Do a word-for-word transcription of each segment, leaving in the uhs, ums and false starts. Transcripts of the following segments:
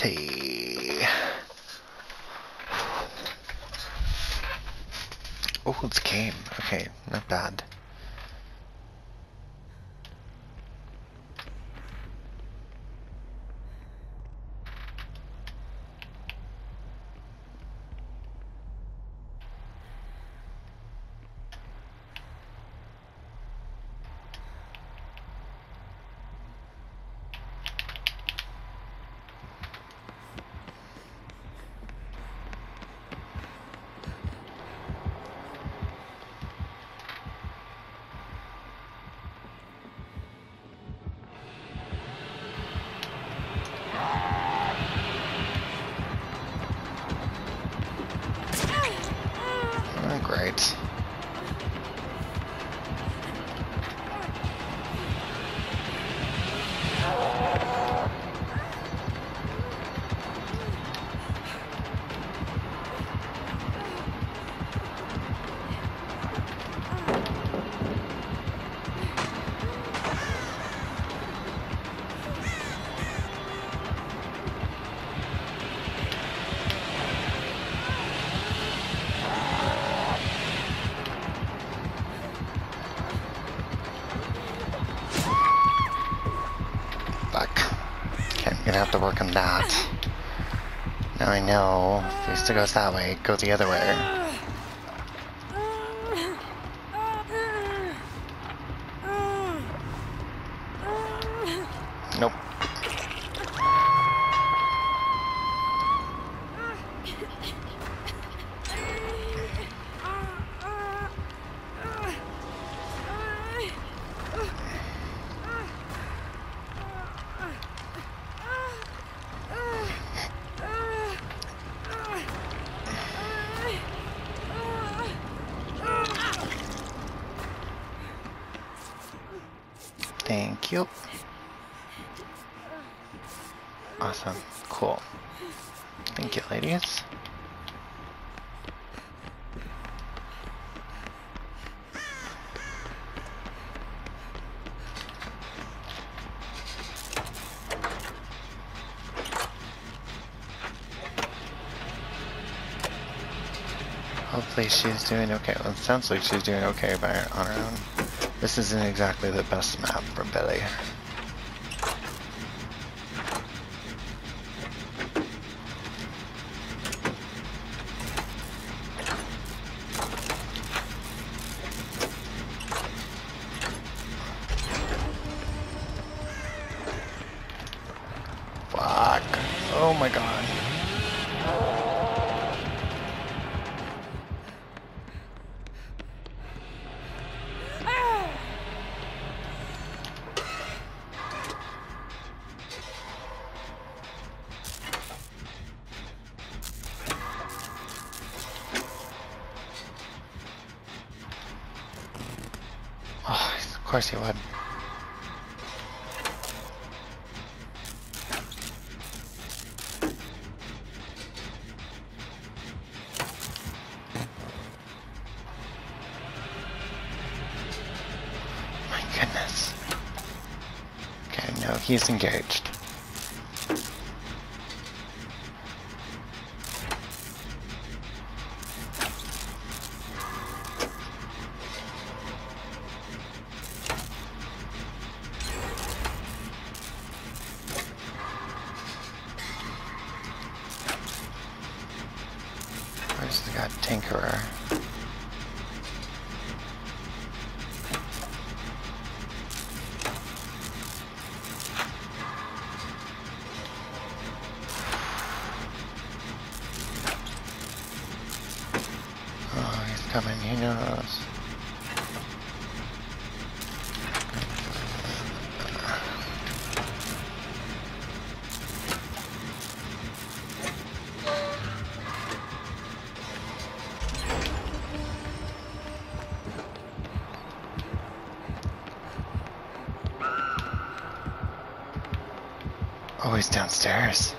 tea. Oh, it's a game. Okay, not bad. Oh, great. Gonna have to work on that. Now I know if it still goes that way, go the other way. Nope. Thank you. Awesome. Cool. Thank you, ladies. Hopefully she's doing okay. Well, it sounds like she's doing okay by on her own. This isn't exactly the best map for Billy. Fuck. Oh my god. Oh, of course he would. My goodness. Okay, no, he's engaged. Where's the god Tinkerer? Oh, he's coming, he knows. Oh, he's downstairs.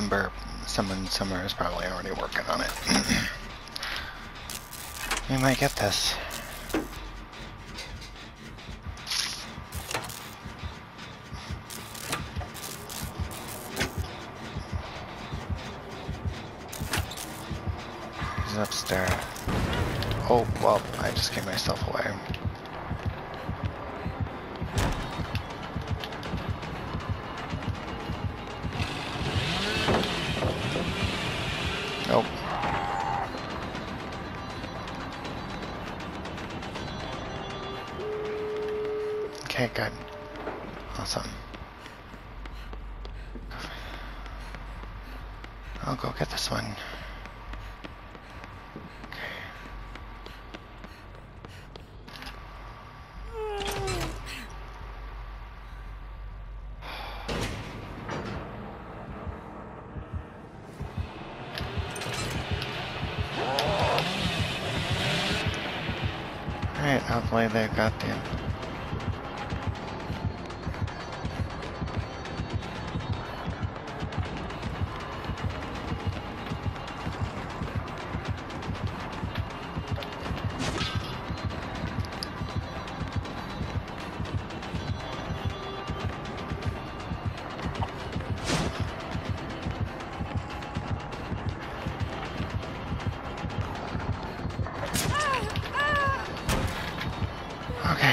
Somewhere, someone somewhere is probably already working on it. We might get this. He's upstairs. Oh, well, I just gave myself away. Nope. Okay, good. Awesome. I'll go get this one. Alright, hopefully they got the... Okay.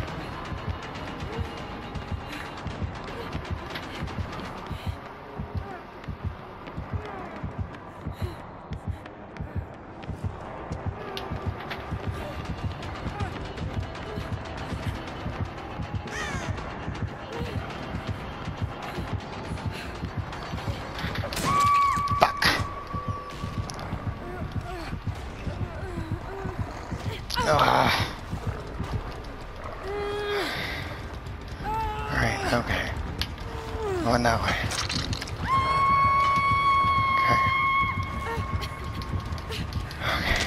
Fuck. Ah. Alright, okay. Going that way. Okay. Okay.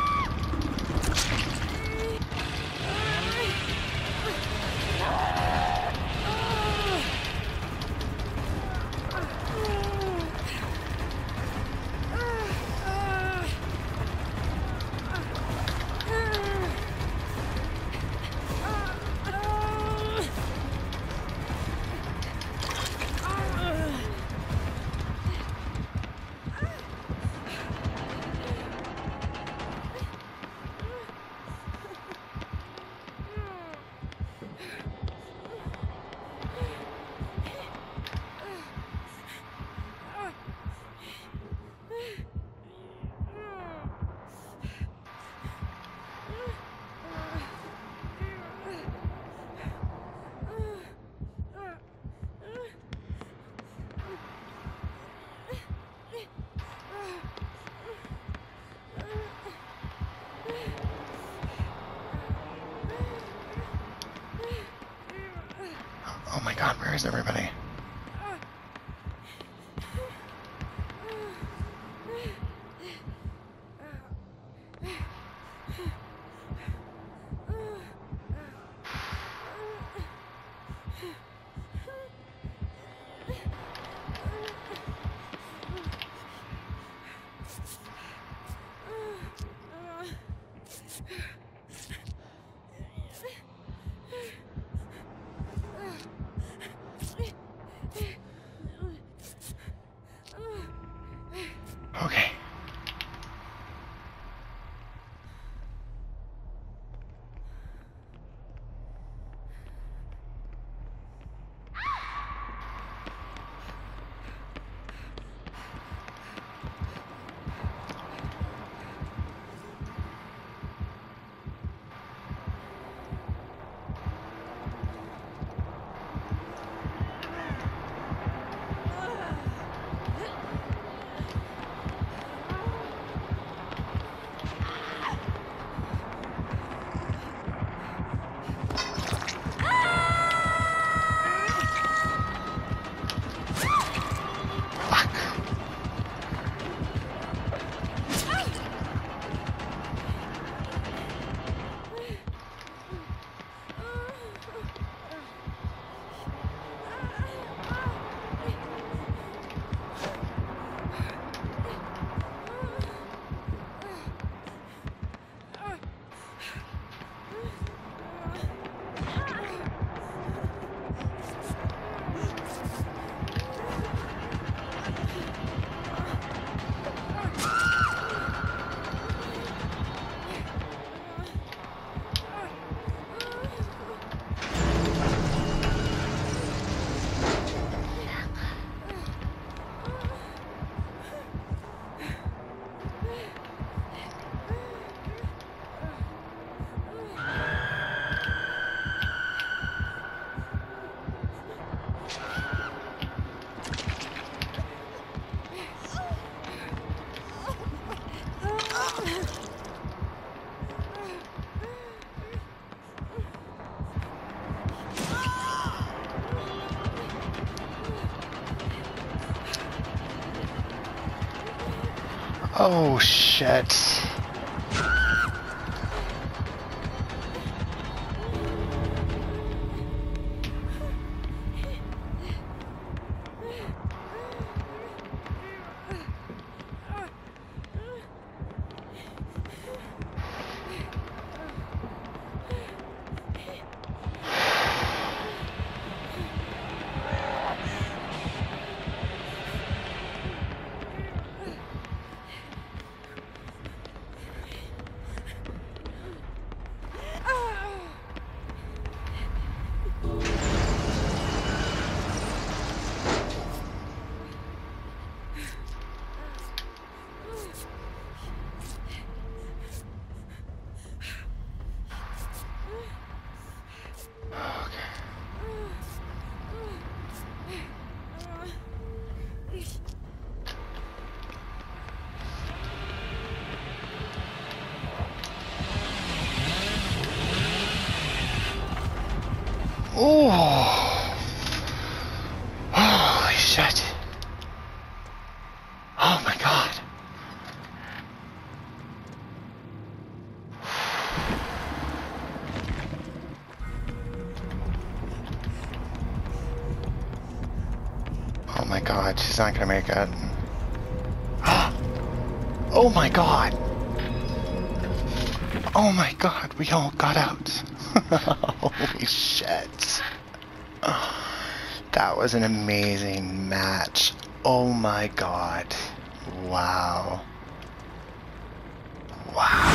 Oh my god, where is everybody? Oh shit. Oh, holy shit. Oh my god. Oh my god, she's not gonna make it. Oh my god. Oh my god, we all got out. Holy shit. That was an amazing match. Oh my god. Wow. Wow.